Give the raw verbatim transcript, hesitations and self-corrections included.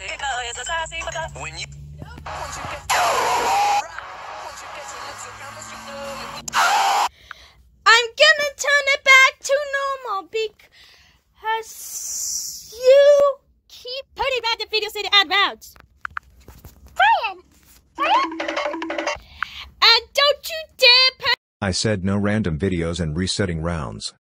When you I'm gonna turn it back to normal because you keep putting random videos in the ad rounds. Cyan! And don't you dare put I said no random videos and resetting rounds.